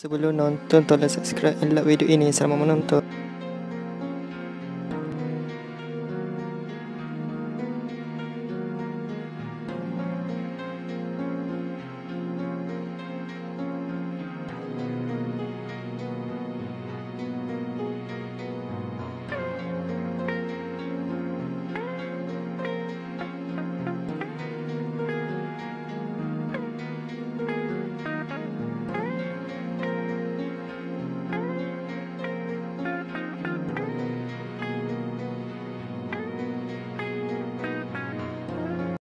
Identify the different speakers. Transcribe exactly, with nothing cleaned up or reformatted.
Speaker 1: Sebelum nonton, tolong subscribe dan like video ini. Selamat menonton.